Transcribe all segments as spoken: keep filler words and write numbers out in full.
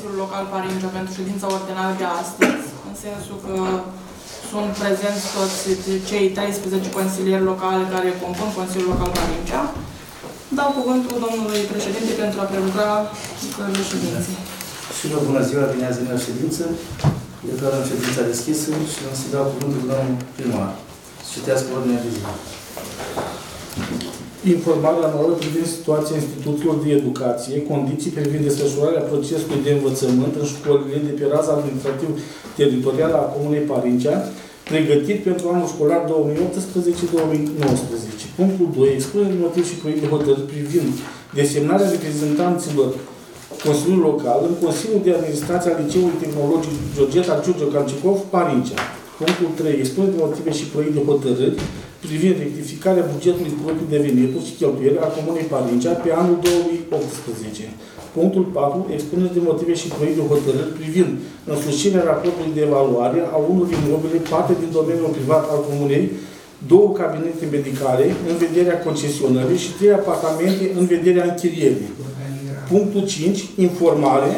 Consiliul Local Parincea pentru ședința ordinară de astăzi, în sensul că sunt prezenți toți cei treisprezece consilieri locali care compun Consiliul Local Parincea. Dau cuvântul domnului președinte pentru a prelucra lucrările ședinței. Și vă bună ziua, bine ați venit la ședință. Declarăm ședința deschisă și am să dau cuvântul domnul primar. Să citească ordinea de zi. Informarea anuală privind situația instituțiilor de educație, condiții privind desfășurarea procesului de învățământ în școlile de pe raza administrativ-teritorială a Comunei Parincea, pregătit pentru anul școlar două mii optsprezece două mii nouăsprezece. Punctul doi. Expunere de motiv și proiect de hotărâri privind desemnarea reprezentanților Consiliului Local în Consiliul de Administrație al Liceului Tehnologic Georgeta Giurgiu Cancicov, Parincea. Punctul trei. Expunere de motive și proiect de hotărâri privind rectificarea bugetului propriu de venituri și cheltuieli a Comunei Parincea pe anul două mii optsprezece. Punctul patru. Expunere de motive și proiect de hotărâri privind însușirea raportului de evaluare a unor imobile, parte din domeniul privat al Comunei, două cabinete medicale în vederea concesionării și trei apartamente în vederea închirierii. Punctul cinci. Informare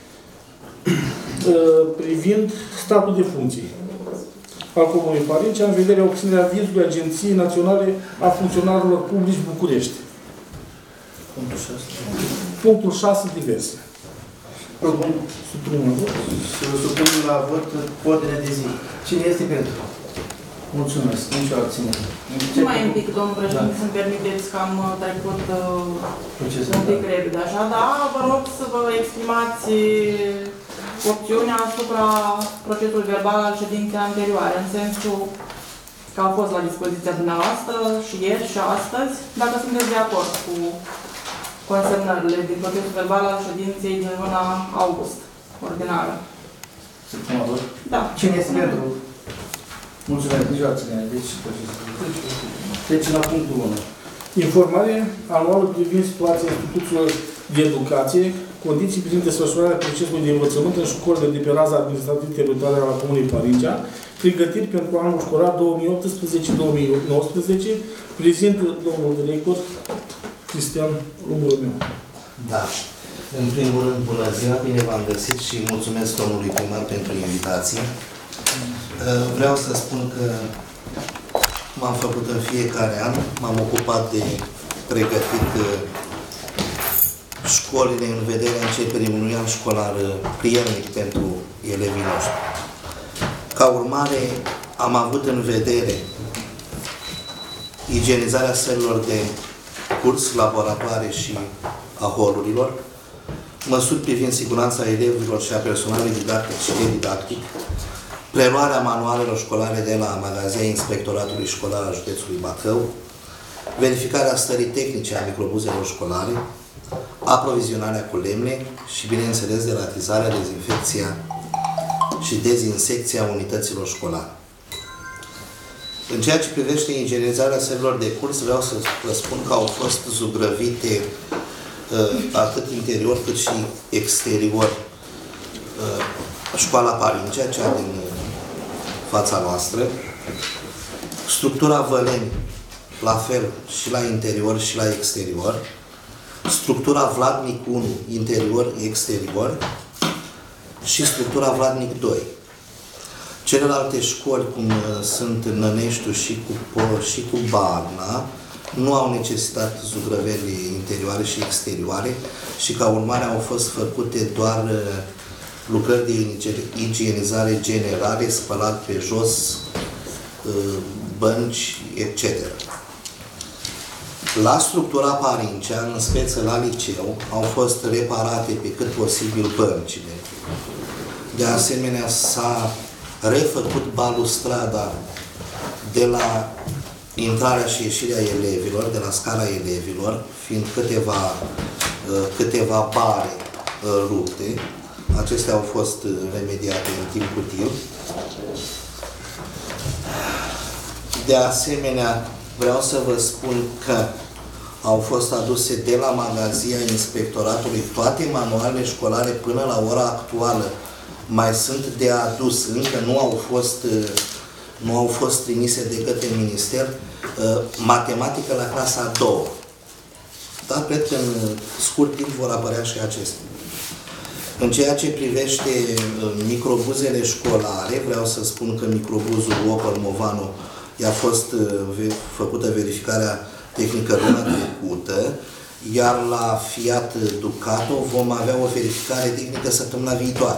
privind statul de funcții al Comunei Parincea în vederea obținerea vizului Agenției Naționale a Funcționarilor Publici București. Punctul șase. Punctul șase. Diverse. Propun Supunem la vot. să supunem la vot ordinea de zi. Cine este pentru? Mulțumesc. Nici o abținere. Ce mai un pic, domnul președinte, să-mi permiteți că am trecut uh, un pic repede, așa, dar vă rog să vă exprimați opțiunea asupra procesului verbal al ședinței anterioare, în sensul că au fost la dispoziția dumneavoastră și ieri și astăzi, dacă sunteți de acord cu consemnările din procesul verbal al ședinței din luna august, ordinară. Să punem la vot? Da. Cine este pentru? Mulțumesc. Nici o abținere. Deci, trece la punctul unu. Informare anuală privind situația instituțiilor de educație, condiții privind desfășurarea procesului de învățământ în școlile de pe raza administrativ-teritorială a Comunei Parincea, pregătit pentru anul școlar două mii optsprezece două mii nouăsprezece, prezintă domnul director Cristian Lumurău. Da. În primul rând, bună ziua, bine v-am găsit și mulțumesc domnului primar pentru invitație. Vreau să spun că m-am făcut în fiecare an, m-am ocupat de pregătit școlile în vederea începerii unui an școlar prielnic pentru elevii noștri. Ca urmare, am avut în vedere igienizarea sălilor de curs, laboratoare și a holurilor, măsuri privind siguranța elevilor și a personalului didactic și nedidactic, preluarea manualelor școlare de la magazia Inspectoratului Școlar al Județului Bacău, verificarea stării tehnice a microbuzelor școlare, aprovizionarea cu lemne și, bineînțeles, deratizarea, dezinfecția și dezinsecția unităților școlare. În ceea ce privește igienizarea sălilor de curs, vreau să vă spun că au fost zugrăvite atât interior cât și exterior școala Parincea, cea din fața noastră, structura Văleni, la fel și la interior și la exterior, structura Vladnic unu, interior-exterior și structura Vladnic doi. Celelalte școli, cum sunt Năneștiu și cu, și cu Barna, nu au necesitat zugrăveli interioare și exterioare și ca urmare au fost făcute doar lucrări de igienizare generale, spălat pe jos, bănci, et cetera. La structura Parincea, în speță la liceu, au fost reparate pe cât posibil băncile. De asemenea, s-a refăcut balustrada de la intrarea și ieșirea elevilor, de la scara elevilor, fiind câteva, câteva bare rupte. Acestea au fost remediate în timp util. De asemenea, vreau să vă spun că au fost aduse de la magazia Inspectoratului toate manualele școlare până la ora actuală. Mai sunt de adus, încă nu au fost, nu au fost trimise de către minister, matematică la clasa a doua. Dar cred că în scurt timp vor apărea și acestea. În ceea ce privește microbuzele școlare, vreau să spun că microbuzul Opel Movano i-a fost făcută verificarea tehnică luna trecută, iar la Fiat Ducato vom avea o verificare tehnică săptămâna viitoare.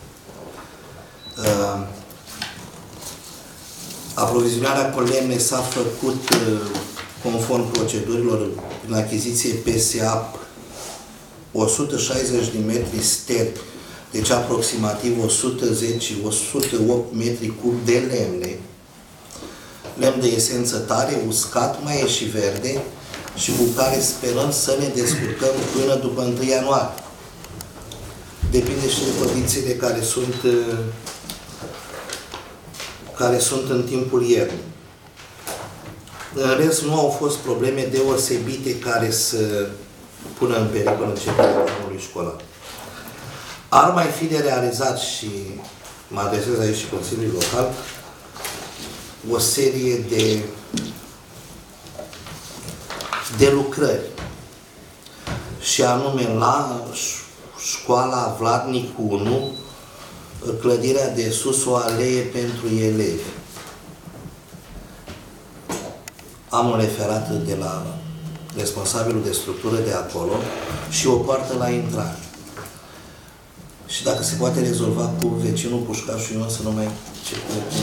Aprovizionarea cu lemne s-a făcut conform procedurilor în achiziție P S A o sută șaizeci de metri ster, deci aproximativ o sută zece - o sută opt metri cub de lemne, lemn de esență tare, uscat, mai e și verde, și cu care sperăm să ne descurcăm până după întâi ianuarie. Depinde și de condițiile care sunt care sunt în timpul iernii. În rest, nu au fost probleme deosebite care să pună în pericol începerea anului școlar. Ar mai fi de realizat, și mă adresez aici și Consiliului Local, o serie de, de lucrări, și anume la școala Vladnic unu, clădirea de sus, o alee pentru elevi. Am un referat de la responsabilul de structură de acolo și o poartă la intrare. Și dacă se poate rezolva cu vecinul Pușcașul Ion să nu mai circule cu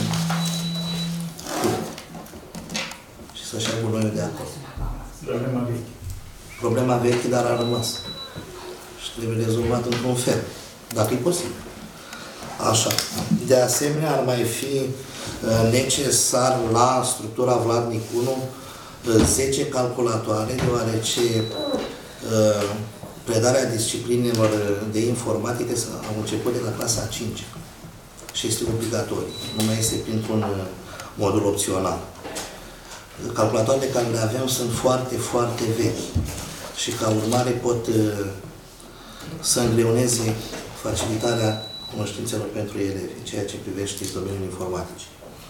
și să-și ia gunoiul de acolo. Problema veche. Problema veche, dar a rămas. Și trebuie rezolvat într-un fel, dacă e posibil. Așa. De asemenea, ar mai fi necesar la structura Vladnic unu zece calculatoare, deoarece uh, predarea disciplinelor de informatică a început de la clasa a cincea și este obligatoriu, nu mai este printr-un modul opțional. Calculatoarele care le avem sunt foarte, foarte vechi și ca urmare pot uh, să îngreuneze facilitarea cunoștințelor pentru elevi, ceea ce privește domeniul informaticii.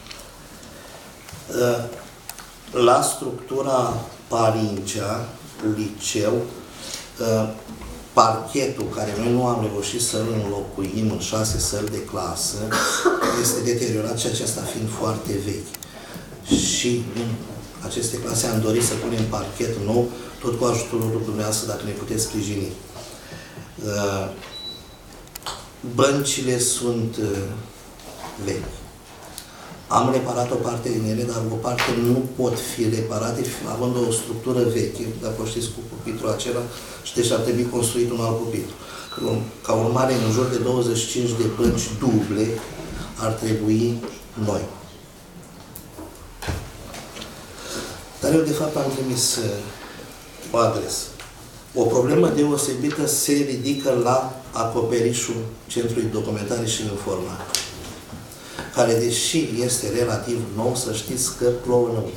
Uh, La structura Parincea, liceu, parchetul, care noi nu am reușit să-l înlocuim în șase săli de clasă, este deteriorat și acesta fiind foarte vechi. Și în aceste clase am dorit să punem parchet nou, tot cu ajutorul dumneavoastră, dacă ne puteți sprijini. Băncile sunt vechi. Am reparat o parte din ele, dar o parte nu pot fi reparate, având o structură veche, dacă știți, cu pupitrul acela, și deci ar trebui construit un alt pupitru. Ca urmare, în jur de douăzeci și cinci de bănci duble ar trebui noi. Dar eu, de fapt, am trimis o adresă. O problemă deosebită se ridică la acoperișul Centrului Documentare și Informare, care, deși este relativ nou, să știți că plouă înăuntru.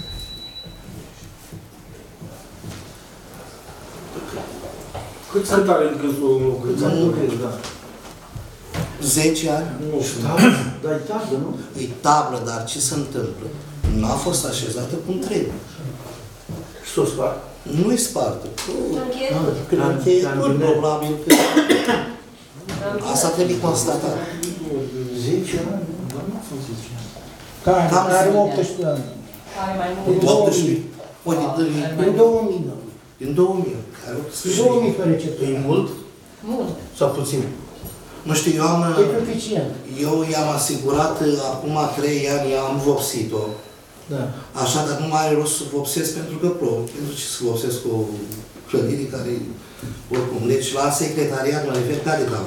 Câți ani are încăsul? Câți ani lucrezi, da? zece ani? Nu știu. Dar e tablă, nu? E tablă, dar ce se întâmplă? N-a fost așezată cum trebuie. Și s-o spart. Nu-i spartă. Când E tot probabil că... Asta trebuie constatat. zece ani? Dar nu sunt zece ani. Care? Cam Are zece. optsprezece ani. Are mai mult. optsprezece. Ori, În două mii, da. în două mii. Are optsprezece. două mii pe receptă. E mult Mult. sau puțin? Nu știu, eu am... E suficient. Eu i-am asigurat, acum trei ani am vopsit-o. Da. Așa, dar nu mai are rost să vopsesc pentru că plouă. Pentru ce să vopsesc o clădire care, oricum. Deci la secretariat, mă refer, care de la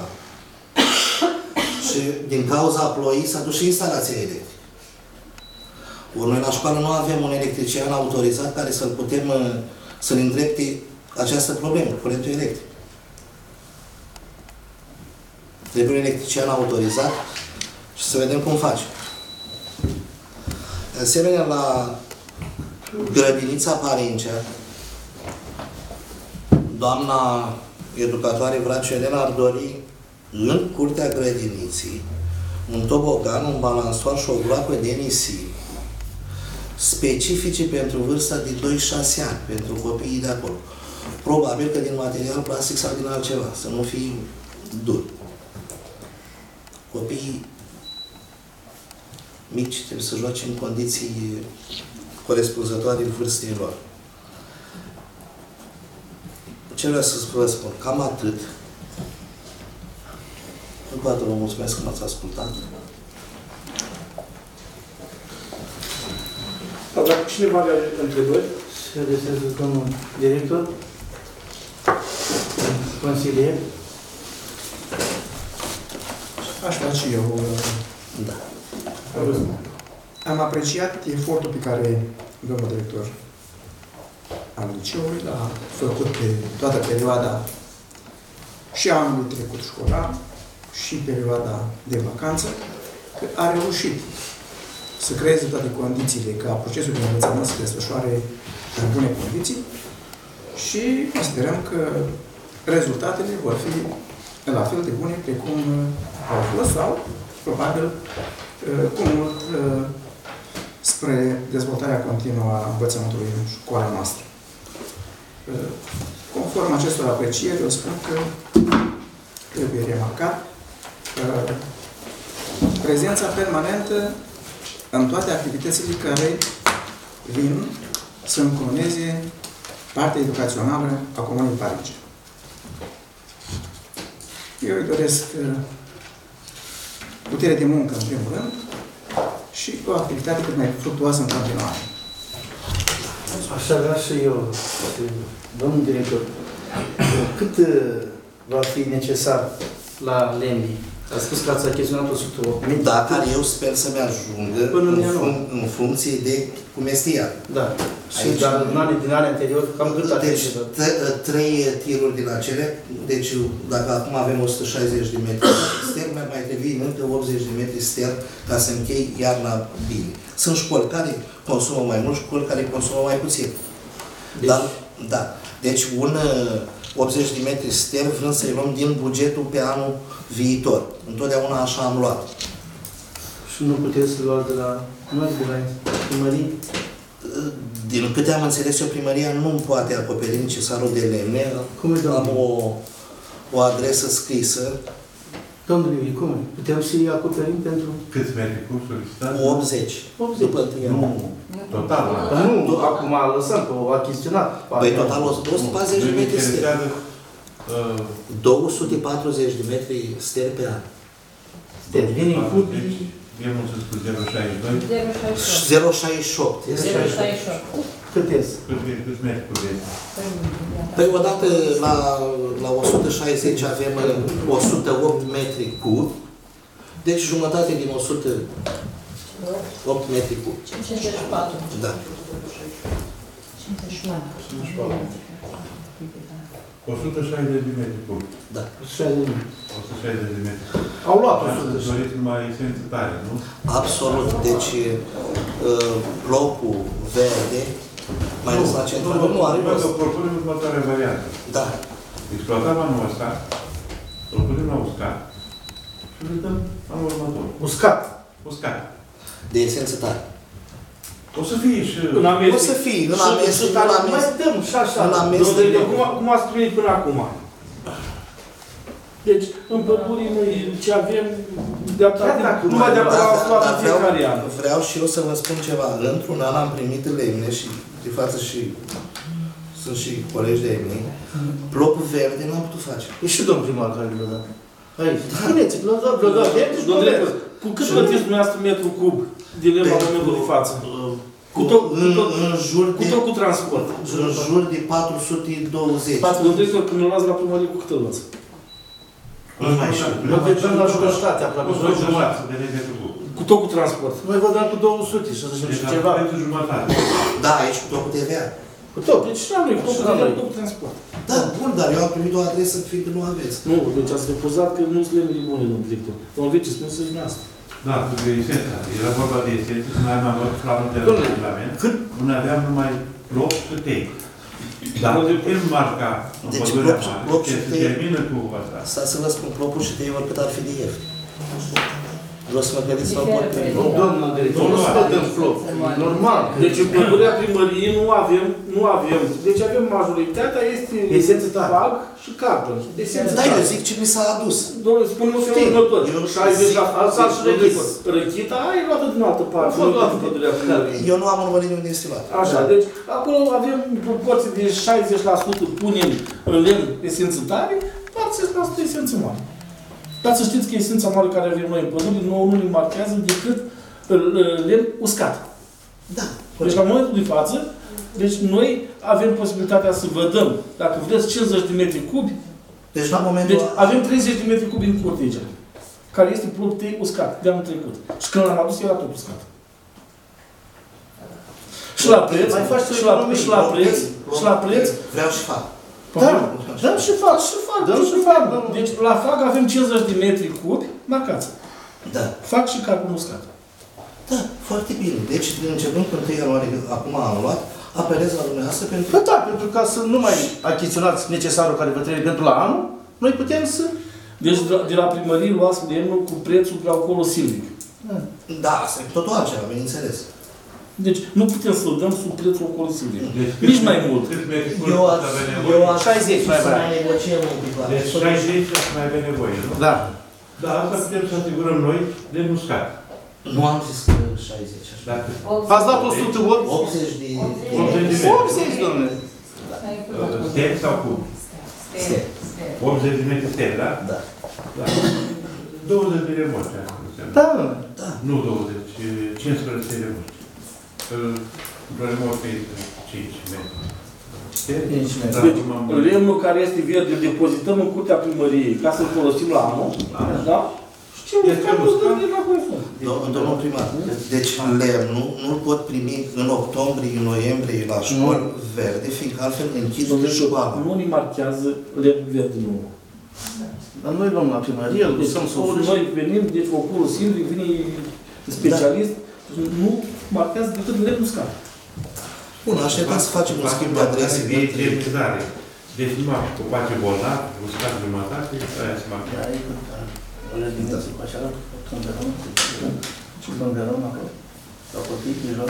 și din cauza ploii s-a dus și instalația electrică. Ori noi la școală nu avem un electrician autorizat care să-l putem, să-l îndrepte această problemă, curentul electric. Trebuie un electrician autorizat și să vedem cum face. De asemenea, la grădinița Parincea, doamna educatoare Vraciu Elena ar dori în curtea grădiniții un tobogan, un balansoar și o groapă de nisip specifice pentru vârsta de doi șase ani, pentru copiii de acolo. Probabil că din material plastic sau din altceva, să nu fie dur. Copiii mici trebuie să joace în condiții corespunzătoare vârstei lor. Ce vreau să vă spun? Cam atât. Încă o dată vă mulțumesc că m-ați ascultat. Dacă cineva are întrebări? Se adresează domnul director, consilier. Aș face eu. Da. Am apreciat efortul pe care domnul director al liceului l-a făcut pe toată perioada și a anului trecut școlar și perioada de vacanță, că a reușit să creeze toate condițiile ca procesul de învățământ să se desfășoare în bune condiții și sperăm că rezultatele vor fi la fel de bune precum au fost sau, probabil, cu mult spre dezvoltarea continuă a învățământului în școala noastră. Conform acestor aprecieri, eu spun că trebuie remarcat prezența permanentă în toate activitățile care vin să încununeze partea educațională a Comunei Parince. Eu îi doresc putere de muncă, în primul rând, și o activitate cât mai fructuoasă în continuare. Aș avea și eu, domnul director, cât va fi necesar la lembii? A spus că ați achiziționat o sută opt mii. Da, care eu sper să-mi ajungă Până în în, ianuarie. fun în funcție de cum este ea. Da. Și Aici- dar în anii din anii anterior, cam cât a Deci, fost? t- trei tiruri din acele, deci dacă acum avem o sută șaizeci de metri ster, mai mai trebuie încă optzeci de metri ster ca să închei iarna bine. Sunt școli care consumă mai mult, școli care consumă mai puțin. Deci- Dar, da. Deci un uh, optzeci de metri ster vrem să-i luăm din bugetul pe anul viitor. Întotdeauna așa am luat. Și nu puteți să luați de la noi, de la primării? Din câte am înțeles eu, primăria nu poate acoperi necesarul de lemne. Cum e, domnule? Am o, o adresă scrisă, Domnule, cum e? Putem să-i acoperim pentru Câți metri cu solicitat? optzeci. optzeci? După tine. Nu, total. Dar nu, acum lăsăm, că o achiziționat. Păi total o sută patruzeci de Ne metri ster. interesează uh, două sute patruzeci de metri ster pe an. Deci, vine în cubii. e mulțumesc cu zero virgulă șaizeci și doi. zero virgulă șaizeci și opt. Cât ies? Câți metri cu zece? Păi odată la, la o sută șaizeci avem o sută opt metri cub. Deci jumătate din o sută opt metri cub. cincizeci și patru. Da. cincizeci și patru. o sută șaizeci de metri cu. Da. șaizeci de mii. o sută șaizeci de metri. Au luat o Dar sută să doriți numai esență tare, nu? Absolut. Deci uh, blocul verde, mai ales la central, nu are Vă rost. propunem următoarea variantă. Da. Exploatăm anul ăsta, îl punem la uscat și îl dăm anul următor. Uscat. Uscat. De esență tare. O să fie și... În O amestec. să fie, în Și- amestec, și în care amestec. Mai dăm și așa. În amestec. Domnule director, cum, a- cum ați primit până acum? Deci, în păpurii noi ce avem, de Chiar dacă numai de mai- la Da, la da, în fiecare an. vreau, vreau și eu să vă spun ceva. Într-un an am primit lemne și de față și sunt și colegi de-ai mei. Blocul verde n-am putut face. E și domn primar care le-a dat. Aici. Spuneți, le-a dat, le-a dat. Verde și Domnule verde. director, cu cât plătiți dumneavoastră metru cub din lemn la momentul de față? Cu tot, cu în, tot, în jur cu de, tot cu transport. în jur de patru sute douăzeci. Domnule director, când îl luați la primărie, cu cât îl luați? Nu mai știu. Noi vedem la jumătate, aproape. O să jumătate de metri cu. Cu tot cu transport. Noi vă dăm cu două sute și să Deci și ceva. pentru jumătate. Da, aici cu tot cu T V A. Cu tot. Deci și la noi, cu tot cu Și la noi. cu tot cu transport. Da, bun, dar eu am primit o adresă fiindcă nu aveți. Nu, deci ați refuzat că nu sunt lemnele bune, domnul director. Domnul Vice, spuneți să-și asta. Da, pentru esența. Era vorba de esență, când aveam avut planul de Domnule, regulament, cât? nu aveam numai bloc și tei. Dar putem marca în Deci pădurea bloc- mare, bloc ce și se tei. termină cu asta. Asta să vă spun, plopul și tei oricât ar fi de ieftin. Vreau să mă gândiți la un pot primit. Domnul director, nu se dă în flop. Normal. Deci în pădurea primăriei nu avem, nu avem. Deci avem majoritatea, este Esență tare. fag și carton. Esență Da, eu tare. zic ce mi s-a adus. Domnule, spune-mă Știu. felul următor. Eu nu șaizeci la zic- fața și zic răchita. răchita. Răchita ai luată din altă parte. A fost nu luată din pădurea primăriei. Eu nu am urmărit unde este luat. Așa, deci acolo avem proporție de șaizeci la sută punem în lemn esență tare, patruzeci la sută esență mare. Dar să știți că esența mare care avem noi în pădure nouă nu ne marchează decât lemn uscat. Da. Deci la momentul de față, deci noi avem posibilitatea să vă dăm, dacă vreți, cincizeci de metri cubi. Deci la momentul... Deci avem treizeci de metri cubi în curte aici, care este produs uscat de anul trecut. Și când l-am adus, era tot uscat. Și la preț, Mai faci tu și la, economii, și la preț, și la preț, Vreau și fac. Da, dăm și fac, și fac, dăm și fac. deci la fag avem cincizeci de metri cubi marcați. Da. Fac și carbon uscat. Da, foarte bine. Deci, începând cu întâi ianuarie, acum am luat, apelez la dumneavoastră pentru... Păi da, pentru ca să nu mai achiziționați necesarul care vă trebuie pentru la anul, noi putem să... Deci de la- de la primărie luați lemnul cu prețul de acolo silvic. Da, asta e totul altceva, bineînțeles. Deci nu putem să-l dăm sub prețul acolo silvic. Nici mai mult. Cât metri Eu cub aș, avea eu nevoie? aș șaizeci mai să vrea. mai negociem un pic la... Deci șaizeci să mai avea nevoie, nu? Da. Da, asta putem să asigurăm noi de muscat. Nu am zis că șaizeci, așa. Dacă Ați dat o sută opt? optzeci de... optzeci de metri. optzeci, domnule. Stel sau cub? Stel. optzeci de metri stel, da? Da. Da. douăzeci de remorci, asta înseamnă. Da. Da. Nu douăzeci, cincisprezece remorci. Într-o remorcă este cinci metri. Stel? cinci metri. Da, Deci, cum am- lemnul care este verde îl depozităm în curtea primăriei ca să-l folosim la anul. Da? Și ce Este uscat îl uscat? dăm de la consum. Dom- Domnul primar, deci lemnul nu-l pot primi în octombrie, în noiembrie la școli verde, fiindcă altfel închid școala. Nu ne marchează lemnul verde nou. Dar noi luăm la primărie, îl Deci lăsăm să o noi venim, deci oculul silvic, vine specialist, nu marchează decât lemnul uscat. Bun, așteptăm să facem un schimb de adrese de între... igienizare. Deci numai copace bolnavi, uscat jumătate, aia se marchează. Da, e cât... Ăla dimineața cu așa, tâmbărăm, și tâmbărăm acolo. La copii, mijloc.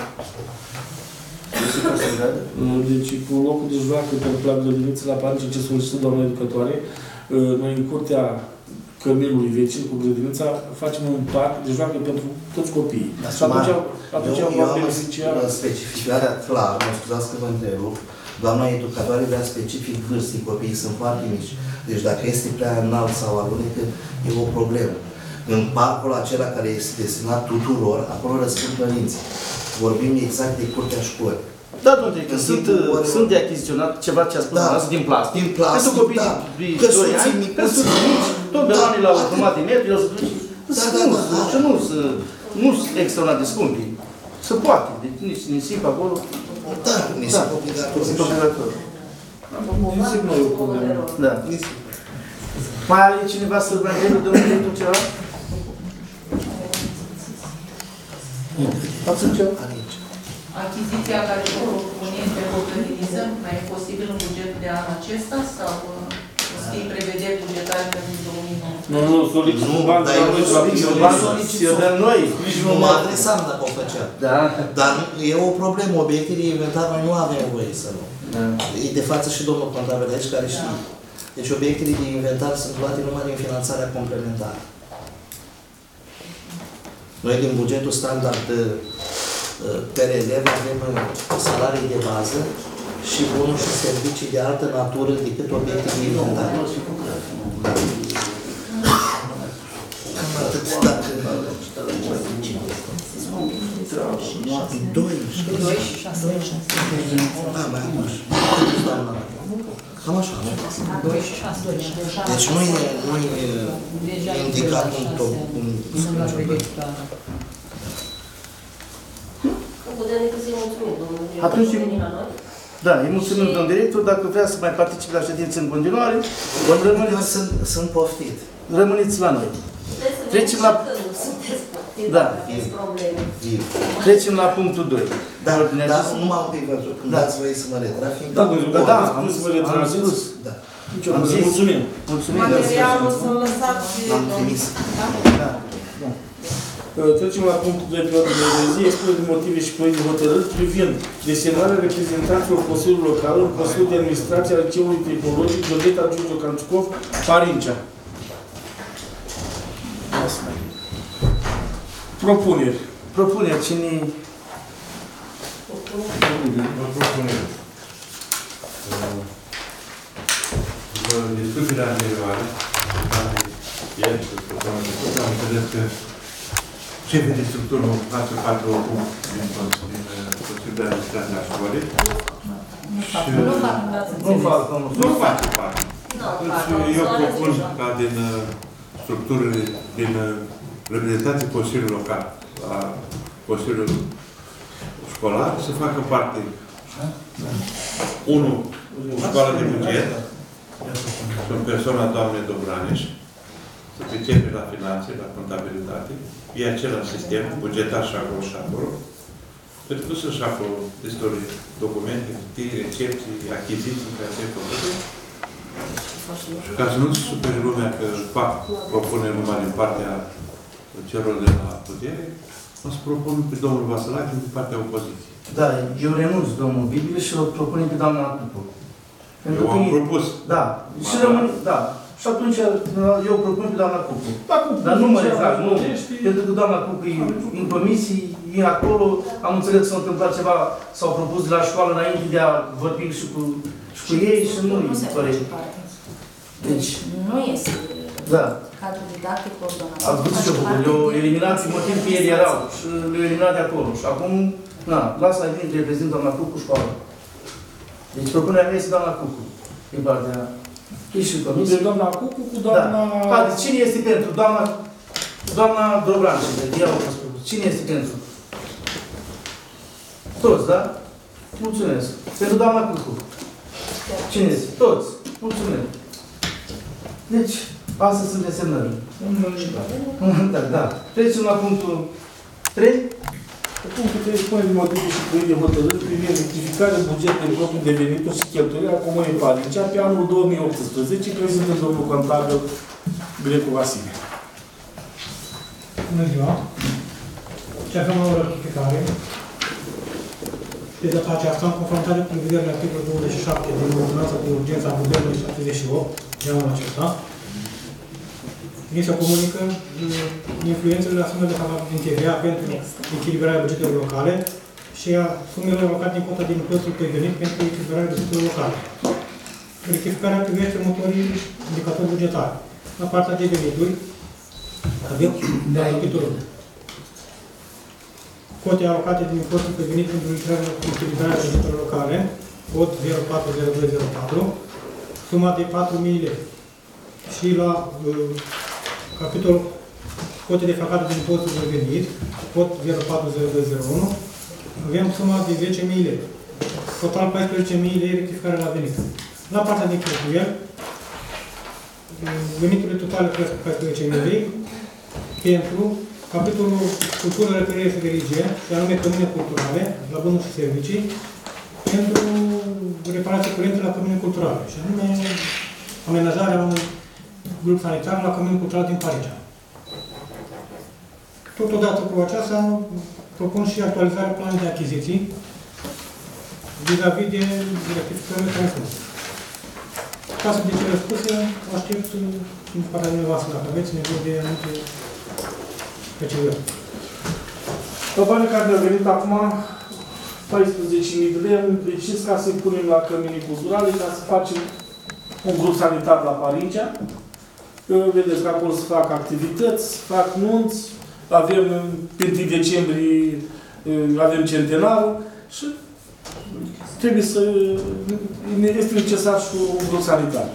Este ca să vadă. Deci, cu locul de joacă pentru la grădiniță, la panice ce solicită doamna educatoare, noi în curtea căminului vecin cu grădinița facem un parc de joacă pentru toți copiii. Și atunci, atunci eu, am eu am beneficiat. specificarea clar, mă scuzați că vă întrerup, doamna educatoare vrea specific vârstii, copiii sunt foarte mici. Deci dacă este prea înalt sau alunecă, e o problemă. În parcul acela care este destinat tuturor, acolo răspund părinții. Vorbim exact de curtea școlii. Da, domnule, că În sunt, timpul orelor- sunt de achiziționat ceva ce a spus Da. da. din plastic. Din plastic, Pentru copii da. de Căsuții doi ani, micuți. căsuții mici, tot de Da. la la o jumătate de metri, o să duci. Da, Să da, nu, da, da. să nu, să nu sunt extraordinar de scumpi. Se poate, deci nici nisip acolo. Da, mi se Da. obligatoriu. Sunt obligatoriu. Nisip nu e o problemă. Da. Mai are cineva să mai vrem de un director ceva? Atunci, Aici. Achiziția care vă propunem pe grădiniță, mai e posibil în bugetul de anul acesta sau uh, o să fie prevederi bugetare pentru două mii nouăsprezece? Nu, nu, solicit Nu, un ban dar de la eu noi, nu la solicit, eu primărie. nu solicit. să dăm noi. Nu mă adresam dacă o făcea. Da. Dar e o problemă, obiectele de inventar noi nu avem voie să luăm. Da. E de față și domnul contabil aici care știe. Deci obiectele de inventar sunt luate numai din finanțarea complementară. Noi din bugetul standard per elev avem salarii de bază și bunuri și servicii de altă natură decât obiecte de inventar. Cam atât, dacă... Doi. doi și șase. Da, mai am așa. Doamna. Cam așa, nu? doi și șase. Deci nu e, nu e indicat un top. un- Putem decât să-i mulțumim, domnul director, Atunci, că veni la noi. Da, îi mulțumim, domnul director. Dacă vrea să mai participe la ședință în continuare, vom Eu rămâne, sunt, sunt poftit. rămâneți la noi. Puteți să Trecem veniți la- și când nu sunteți poftiți, Da. dacă aveți probleme. Viu. Trecem la punctul doi. Dar, Ordinea dar zi. numai un pic vă rog, când Da. dați voie să mă retrag, fiindcă... Da, domnule, Da, da, am am spus, vă am retrageți. spus. Da. Nici o Am problemă. zis. Mulțumim. Mulțumim. Materialul să-l lăsați... L-am trimis. Da? Da. Da. Trecem la punctul doi pe ordine de zi, expunere de motive și proiect de hotărâri privind desemnarea reprezentanților Consiliului Local în Consiliul de Administrație al Liceului Tehnologic Giulietta Giurgiu Canciucov, Parincea. Propuneri. Propuneri. Cine... Vă propunem. În discuțiile anterioare, ieri, am înțeles că șefii de structură face parte oricum din Consiliul de Administrație a școlii. Nu fac, nu ați Nu fac, înțeles. Nu face parte. Nu, Deci eu propun ca din structurile, din reprezentanții Consiliului Local, la Consiliul Școlar, să facă parte unu, școală de buget, sunt persoana doamnei Dobraneș, să pricepe la finanțe, la contabilitate, e același sistem, bugetar și acolo și acolo, pentru că sunt și acolo destule documente, hârtii, recepții, achiziții care se făcute. Ca să nu se supere lumea că fac propuneri numai din partea celor de la putere, o să propun pe domnul Vasalache din partea opoziției. Da, eu renunț, domnul Bibil, și îl propunem pe doamna Tupu. Eu am propus. Da. Și rămân, da. Și atunci eu propun pe doamna Cucu. Dar nu mă retrag, nu. Pentru că doamna Cucu e în comisii, e acolo, am înțeles că s-a întâmplat ceva, s-au propus de la școală înainte de a vorbi și cu, și cu ei și nu îi părere. Deci, nu este da. cadrul didactic coordonat. Ați văzut ce-au făcut. Le-au eliminat pe motiv că ei erau și le-au eliminat de acolo. Și acum, na, lasă-i din reprezint doamna Cucu școală. Deci propunerea mea este doamna Cucu. Din partea și comisie. De doamna Cucu cu doamna... Da. Haideți, cine este pentru? Doamna, doamna Dobranșe. Ea a fost propus. Cine este pentru? Toți, da? Mulțumesc. Pentru doamna Cucu. Cine este? Toți. Mulțumesc. Deci, astea sunt desemnări. Da, da. Trecem la punctul trei. Punctul trei spune de motive și proiect de hotărâri privind rectificarea bugetului propriu de venituri și cheltuieli a Comunei Parincea pe anul două mii optsprezece, prezintă domnul contabil Grecu Vasile. Bună ziua! Ce avem o rectificare. De data aceasta, în conformitate cu prevederile articolul douăzeci și șapte din Ordonanța de Urgență a Guvernului șaptezeci și opt, de anul acesta, ni se comunică influențele la sumele de salarii din T V A pentru echilibrarea bugetelor locale și a sumelor alocate din cota din impozitul pe venit pentru echilibrarea bugetelor locale. Rectificarea privește următorii indicatori bugetari. La partea de venituri, avem de la capitolul cote alocate din impozitul pe venit pentru echilibrarea bugetelor locale, cod zero patru zero doi zero patru, suma de patru mii lei. Și la uh, capitolul cote defalcate din impozitul de venit, cod zero patru zero doi zero unu, avem suma de zece mii lei. Total paisprezece mii lei rectificare la venit. La partea de cheltuieli, veniturile totale cresc cu paisprezece mii lei pentru capitolul cultură, referire și religie, și anume cămine culturale, la bunuri și servicii, pentru reparații curente la cămine culturale, și anume amenajarea unui grup sanitar la cămin cultural din Parincea. Totodată cu aceasta, propun și actualizarea planului de achiziții vis-a-vis de rectificările transmise. Ca să de cele spuse, aștept din partea dumneavoastră, dacă aveți nevoie de anumite precizări. Pe banii care ne-au venit acum, paisprezece mii de lei, am decis ca să-i punem la cămini culturale, ca să facem un grup sanitar la Parincea. Vedeți că acolo se fac activități, fac nunți, avem pe întâi decembrie, avem centenarul și trebuie să... este necesar și un grup sanitar.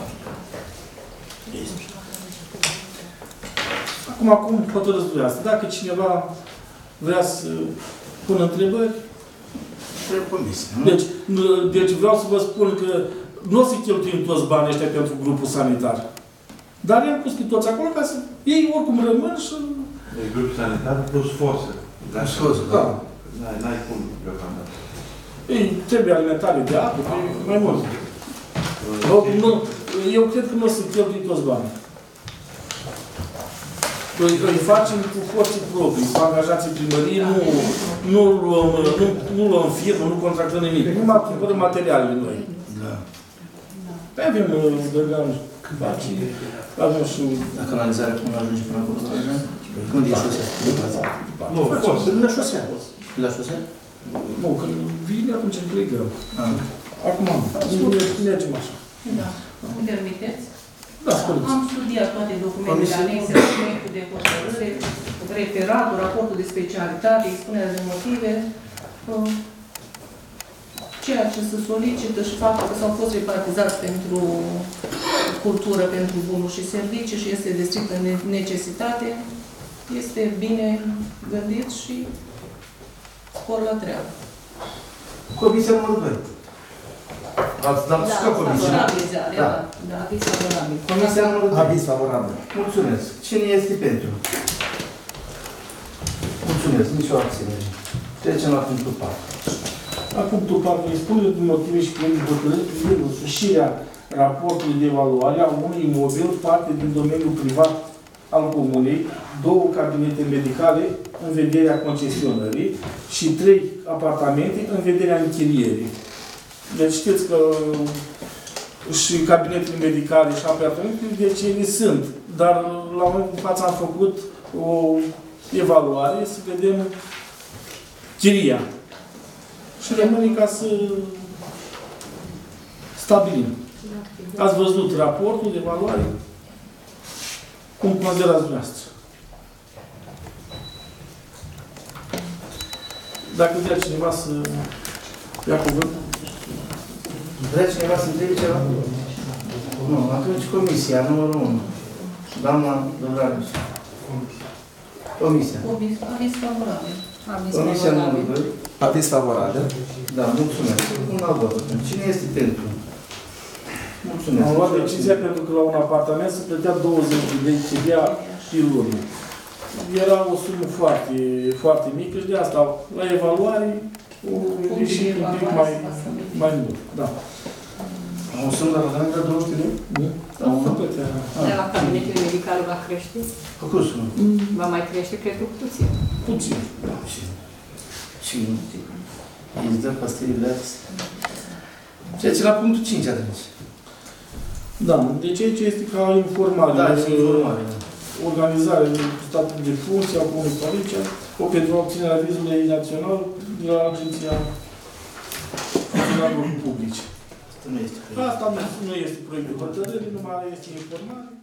Acum, acum hotărâți dumneavoastră. Dacă cineva vrea să pună întrebări, deci, deci vreau să vă spun că nu o să cheltuim toți banii ăștia pentru grupul sanitar. Dar i-am pus pe toți acolo ca să... Ei oricum rămân și... E grup sanitar plus forță. Plus forță, da. N-ai cum deocamdată. Ei, trebuie alimentare de apă, mai mult. Nu, eu cred că nu o să cheltui toți banii. Îi, îi facem cu forții proprii, cu angajații primării, nu, nu, luăm, nu, nu luăm firmă, nu contractăm nimic. Numai cumpărăm materialele noi. Da. Păi avem dărgan, avem și... La canalizare cum ajunge până acolo? Când e șosea? Nu, fost. La șosea. La șosea? Nu, când vine atunci îmi plec greu. Acum, mergem așa. Da. Îmi permiteți? Da, spuneți. Am studiat toate documentele anexe, documentul de hotărâre, referatul, raportul de specialitate, expunerea de motive, ceea ce se solicită și faptul că s-au fost repartizați pentru cultură, pentru bunuri și servicii și este de strictă necesitate, este bine gândit și scor la treabă. Comisia numărul doi. Ați dat și ca comisie. Da, da, aviz favorabil. Comisia numărul doi. Aviz favorabil. Mulțumesc. Cine este pentru? Mulțumesc. Nici o abținere. Trecem la punctul patru. La punctul patru, expunere de motive și proiect de hotărâri privind însușirea raportului de evaluare a unui imobil, parte din domeniul privat al comunei, două cabinete medicale în vederea concesionării și trei apartamente în vederea închirierii. Deci știți că și cabinetele medicale și apartamentele, deci ele sunt. Dar la momentul de față am făcut o evaluare să vedem chiria. Și rămâne ca să stabilim. Ați văzut raportul de evaluare? Cum considerați dumneavoastră? Dacă vrea cineva să ia cuvântul. Vrea cineva să întrebe ceva? Nu, atunci comisia, numărul unu. Doamna Dobraneș. Comisia. Aviz favorabil. Comisia numărul doi. Aviz favorabil. Da, mulțumesc. Un alt vot. Cine este pentru? Mulțumesc. Am luat decizia pentru că la un apartament se plătea douăzeci de lei chiria pe lună. Era o sumă foarte, foarte mică și de asta, la evaluare, o ieșit un pic mai, mai mult. Da. Am o sumă de apartament de douăzeci de lei? Da. Am făcut. De la cabinetele medicale va crește? Făcut sumă. Va mai crește, cred că puțin. Puțin. Da, și... Și... Îți dă pastilii gratis. Trece la punctul cinci atunci. Da, deci aici este ca informare. Da, este informare. Organizare de statul de funcție a Comunei Parincea, o pentru obținerea vizului național de la Agenția Funcționarilor Publici. Asta nu este proiect. Asta nu este proiect de hotărâre, numai este informare.